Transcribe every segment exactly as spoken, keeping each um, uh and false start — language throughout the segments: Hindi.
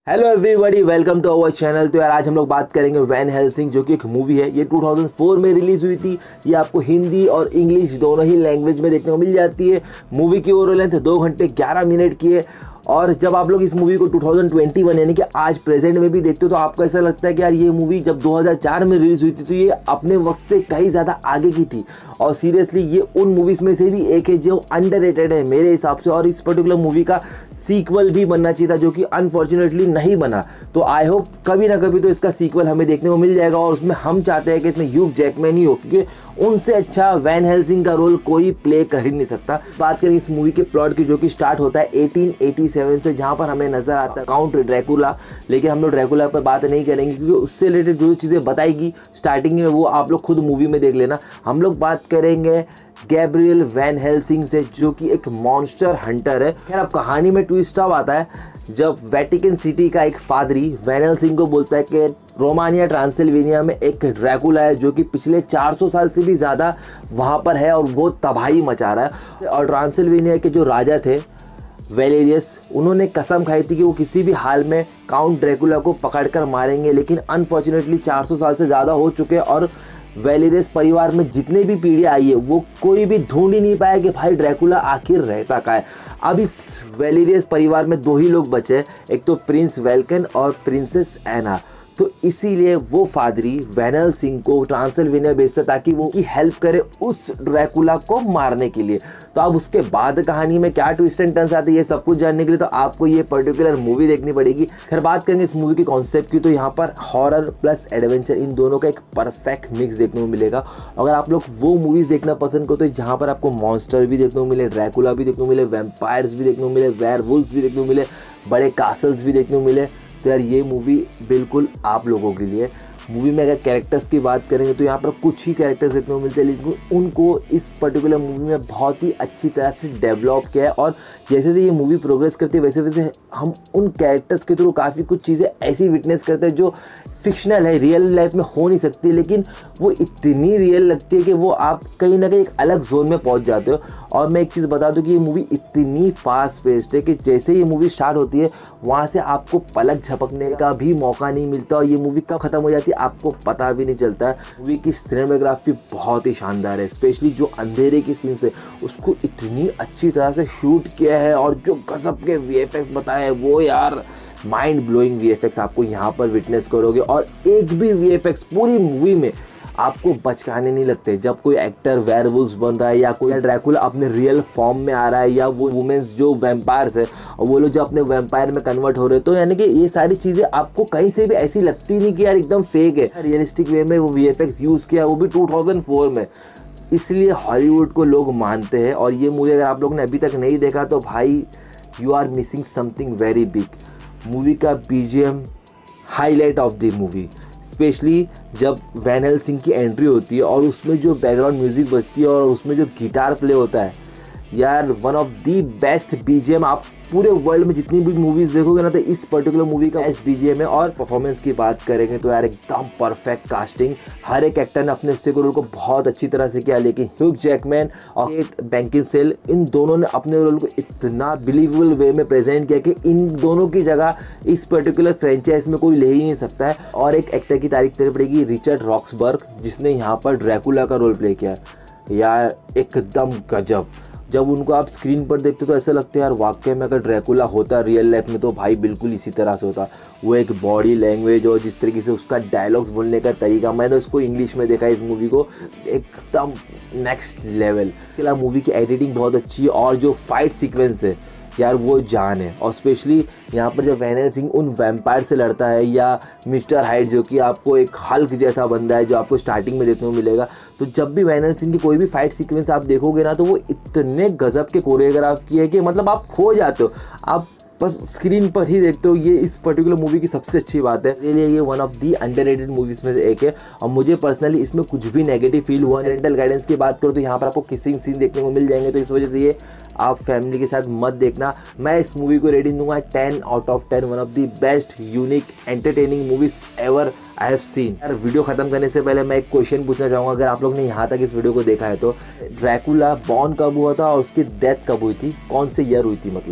Hello everybody, welcome to our channel. तो यार आज हम लोग बात करेंगे वैन हेल्सिंग, जो कि एक मूवी है। ये दो हज़ार चार में रिलीज हुई थी। ये आपको हिंदी और इंग्लिश दोनों ही लैंग्वेज में देखने को मिल जाती है। मूवी की ओवरऑल लेंथ दो घंटे ग्यारह मिनट की है। और जब आप लोग इस मूवी को दो हज़ार इक्कीस यानी कि आज प्रेजेंट में भी देखते हो तो आपको ऐसा लगता है कि यार ये मूवी जब दो हज़ार चार में रिलीज हुई थी तो ये अपने वक्त से कहीं ज़्यादा आगे की थी। और सीरियसली ये उन मूवीज़ में से भी एक है जो अंडररेटेड है मेरे हिसाब से। और इस पर्टिकुलर मूवी का सीक्वल भी बनना चाहिए था, जो कि अनफॉर्चुनेटली नहीं बना। तो आई होप कभी ना कभी तो इसका सीक्वल हमें देखने को मिल जाएगा। और उसमें हम चाहते हैं कि इसमें ह्यूग जैकमैन ही हो, क्योंकि उनसे अच्छा वैन हेल्सिंग का रोल कोई प्ले कर ही नहीं सकता। बात करें इस मूवी के प्लॉट की, जो कि स्टार्ट होता है अठारह सौ सत्तासी से, जहां पर हमें नजर आता है काउंट ड्रैकुला। लेकिन हम लोग ड्रैकुला पर बात नहीं करेंगे, क्योंकि उससे रिलेटेड जो चीज़ें बताएगी स्टार्टिंग में वो आप लोग खुद मूवी में देख लेना। हम लोग बात करेंगे गैब्रियल वैन हेल्सिंग से, जो कि एक मॉन्स्टर हंटर है। खैर अब कहानी में ट्विस्ट अब आता है जब वेटिकन सिटी का एक पादरी वैन हेल्सिंग को बोलता है कि रोमानिया ट्रांसिल्वेनिया में एक ड्रैकुला है, जो कि पिछले चार सौ साल से भी ज़्यादा वहाँ पर है और वो तबाही मचा रहा है। और ट्रांसिल्वेनिया के जो राजा थे वेलेरियस, उन्होंने कसम खाई थी कि वो किसी भी हाल में काउंट ड्रैकुला को पकड़कर मारेंगे। लेकिन अनफॉर्चुनेटली चार सौ साल से ज़्यादा हो चुके और वेलेरियस परिवार में जितने भी पीढ़ी आई है वो कोई भी ढूंढ ही नहीं पाया कि भाई ड्रैकुला आखिर रहता कहाँ है। अब इस वेलेरियस परिवार में दो ही लोग बचे, एक तो प्रिंस वेल्कन और प्रिंसेस एना। तो इसीलिए वो फादरी वैन हेल्सिंग को ट्रांसिल्वेनिया भेजता ताकि वो की हेल्प करे उस ड्रैकुला को मारने के लिए। तो अब उसके बाद कहानी में क्या ट्विस्ट एंड टर्न्स आती है, ये सब कुछ जानने के लिए तो आपको ये पर्टिकुलर मूवी देखनी पड़ेगी। खैर बात करेंगे इस मूवी के कॉन्सेप्ट की, तो यहाँ पर हॉरर प्लस एडवेंचर इन दोनों का एक परफेक्ट मिक्स देखने को मिलेगा। अगर आप लोग वो मूवीज़ देखना पसंद करते हो जहाँ पर आपको मॉन्स्टर भी देखने को मिले, ड्रैकुला भी देखने को मिले, वैम्पायर्स भी देखने को मिले, वेयरवुल्फ भी देखने को मिले, बड़े कासल्स भी देखने को मिले, तो यार ये मूवी बिल्कुल आप लोगों के लिए। मूवी में अगर कैरेक्टर्स की बात करेंगे तो यहाँ पर कुछ ही कैरेक्टर्स देखने को मिलते हैं, लेकिन उनको इस पर्टिकुलर मूवी में बहुत ही अच्छी तरह से डेवलप किया है। और जैसे जैसे ये मूवी प्रोग्रेस करती है वैसे वैसे हम उन कैरेक्टर्स के थ्रू काफ़ी कुछ चीज़ें ऐसी विटनेस करते हैं जो फिक्शनल है, रियल लाइफ में हो नहीं सकती, लेकिन वो इतनी रियल लगती है कि वो आप कहीं ना कहीं एक अलग जोन में पहुंच जाते हो। और मैं एक चीज़ बता दूं कि ये मूवी इतनी फास्ट पेस्ड है कि जैसे ये मूवी स्टार्ट होती है वहाँ से आपको पलक झपकने का भी मौका नहीं मिलता, और ये मूवी कब ख़त्म हो जाती है आपको पता भी नहीं चलता है। मूवी की सिनेमेटोग्राफी बहुत ही शानदार है, स्पेशली जो अंधेरे की सीन्स है उसको इतनी अच्छी तरह से शूट किया है। और जो गजब के वी एफ एक्स बताए हैं वो यार mind blowing V F X आपको यहाँ पर विटनेस करोगे। और एक भी वी एफ एक्स पूरी मूवी में आपको बचकाने नहीं लगते। जब कोई एक्टर वेयरवुल्फ बन रहा है या कोई ड्रैकुला अपने रियल फॉर्म में आ रहा है, या वो वुमेन्स जो वैम्पायर्स है और वो लोग जो अपने वैम्पायर में कन्वर्ट हो रहे हैं, तो यानी कि ये सारी चीज़ें आपको कहीं से भी ऐसी लगती नहीं कि यार एकदम फेक है। रियलिस्टिक वे में वो वी एफ एक्स यूज़ किया, वो भी दो हज़ार चार में। इसलिए हॉलीवुड को लोग मानते हैं। और ये मूवी अगर आप लोग ने अभी तक नहीं देखा तो भाई you are missing something very big. Movie का B G M highlight of the movie, specially जब वैन हेल्सिंग की एंट्री होती है और उसमें जो बैकग्राउंड म्यूजिक बजती है और उसमें जो गिटार प्ले होता है, यार one of the best BGM आप पूरे वर्ल्ड में जितनी भी मूवीज़ देखोगे ना तो इस पर्टिकुलर मूवी का बेस्ट बीजीएम है। और परफॉर्मेंस की बात करेंगे तो यार एकदम परफेक्ट कास्टिंग, हर एक एक्टर ने अपने हिस्से के रोल को बहुत अच्छी तरह से किया। लेकिन ह्यूग जैकमैन और केट बेकिनसेल, इन दोनों ने अपने रोल को इतना बिलीवेबल वे में प्रेजेंट किया कि इन दोनों की जगह इस पर्टिकुलर फ्रेंचाइज में कोई ले ही नहीं सकता है। और एक एक्टर की तारीफ करनी पड़ेगी, रिचर्ड रॉक्सबर्ग, जिसने यहाँ पर ड्रैकुला का रोल प्ले किया। यार एकदम गजब। जब उनको आप स्क्रीन पर देखते तो ऐसा लगता है यार वाकई में अगर ड्रैकुला होता रियल लाइफ में तो भाई बिल्कुल इसी तरह से होता। वो एक बॉडी लैंग्वेज और जिस तरीके से उसका डायलॉग्स बोलने का तरीका, मैंने उसको इंग्लिश में देखा इस मूवी को, एकदम नेक्स्ट लेवल। इसके अलावा मूवी की एडिटिंग बहुत अच्छी है और जो फाइट सीक्वेंस है यार वो जान है। और स्पेशली यहाँ पर जब वैन हेल्सिंग उन वैम्पायर से लड़ता है, या मिस्टर हाइड जो कि आपको एक हल्क जैसा बंदा है जो आपको स्टार्टिंग में देखने को मिलेगा, तो जब भी वैन हेल्सिंग की कोई भी फाइट सीक्वेंस आप देखोगे ना तो वो इतने गजब के कोरियोग्राफ की है कि मतलब आप खो जाते हो, आप बस स्क्रीन पर ही देखते हो। ये इस पर्टिकुलर मूवी की सबसे अच्छी बात है। मेरे लिए ये one of the underrated movies में से एक है। और मुझे पर्सनली इसमें कुछ भी नेगेटिव फील हुआ। पेरेंटल गाइडेंस की बात करूँ तो यहाँ पर आपको किसिंग सीन देखने को मिल जाएंगे, तो इस वजह से ये आप फैमिली के साथ मत देखना। मैं इस मूवी को रेटिंग दूंगा ten out of ten. One of the best unique entertaining movies ever I have seen. यार वीडियो खत्म करने से पहले मैं एक क्वेश्चन पूछना चाहूँगा, अगर आप लोग ने यहाँ तक इस वीडियो को देखा है तो ड्रैकुला बॉर्न कब हुआ था और उसकी डेथ कब हुई थी, कौन से ईयर हुई थी मतलब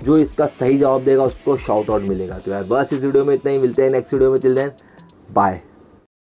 जो इसका सही जवाब देगा उसको शाउट आउट मिलेगा। तो यार बस इस वीडियो में इतना ही, मिलते हैं नेक्स्ट वीडियो में। Till then bye.